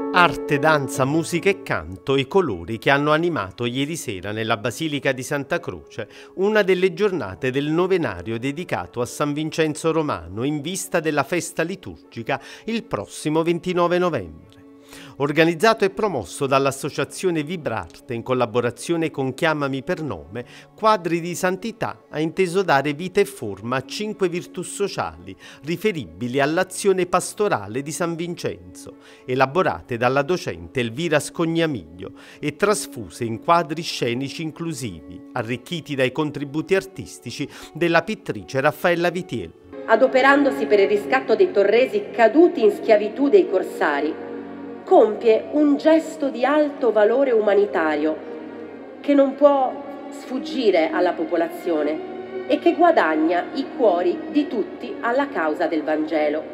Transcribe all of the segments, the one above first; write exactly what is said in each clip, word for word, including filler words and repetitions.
Arte, danza, musica e canto, i colori che hanno animato ieri sera nella Basilica di Santa Croce una delle giornate del novenario dedicato a San Vincenzo Romano in vista della festa liturgica il prossimo ventinove novembre. Organizzato e promosso dall'associazione Vibrarte in collaborazione con Chiamami per nome, Quadri di Santità ha inteso dare vita e forma a cinque virtù sociali riferibili all'azione pastorale di San Vincenzo, elaborate dalla docente Elvira Scognamiglio e trasfuse in quadri scenici inclusivi, arricchiti dai contributi artistici della pittrice Raffaella Vitiello. Adoperandosi per il riscatto dei torresi caduti in schiavitù dei corsari, compie un gesto di alto valore umanitario che non può sfuggire alla popolazione e che guadagna i cuori di tutti alla causa del Vangelo.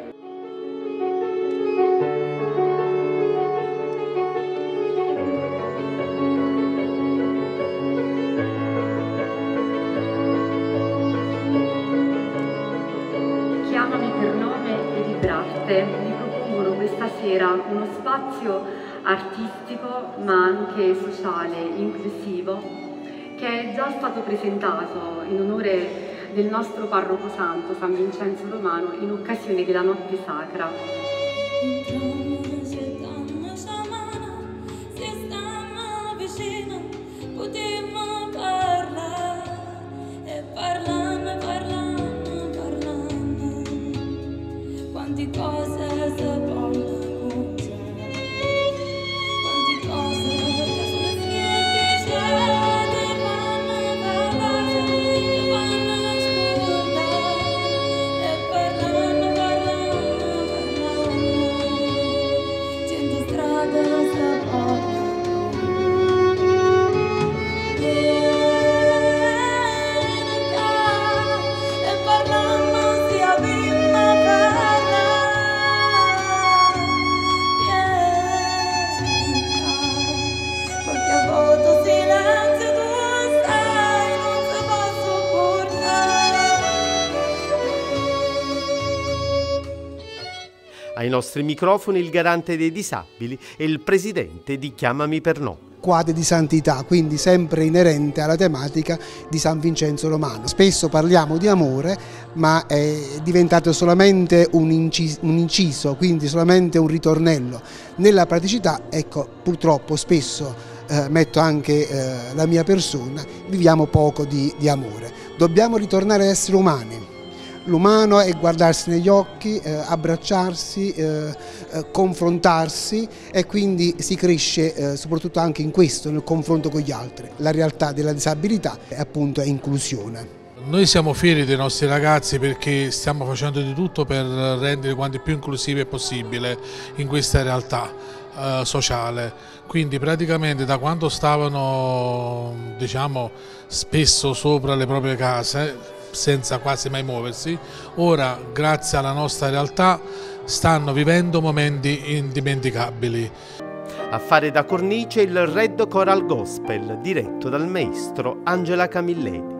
Chiamami per nome e Vibrarte questa sera uno spazio artistico ma anche sociale, inclusivo, che è già stato presentato in onore del nostro parroco santo San Vincenzo Romano in occasione della Notte Sacra. Quanti cose Ai nostri microfoni il garante dei disabili e il presidente di Chiamami per nome. Quadri di santità, quindi sempre inerente alla tematica di San Vincenzo Romano. Spesso parliamo di amore, ma è diventato solamente un inciso, un inciso, quindi solamente un ritornello. Nella praticità, ecco, purtroppo spesso, eh, metto anche eh, la mia persona, viviamo poco di, di amore. Dobbiamo ritornare ad essere umani. L'umano è guardarsi negli occhi, eh, abbracciarsi, eh, eh, confrontarsi e quindi si cresce eh, soprattutto anche in questo, nel confronto con gli altri. La realtà della disabilità è appunto è inclusione. Noi siamo fieri dei nostri ragazzi perché stiamo facendo di tutto per rendere quanto più inclusive possibile in questa realtà eh, sociale. Quindi praticamente da quando stavano, diciamo, spesso sopra le proprie case, senza quasi mai muoversi, ora grazie alla nostra realtà stanno vivendo momenti indimenticabili. A fare da cornice il Red Choral Gospel diretto dal maestro Angela Camilleri.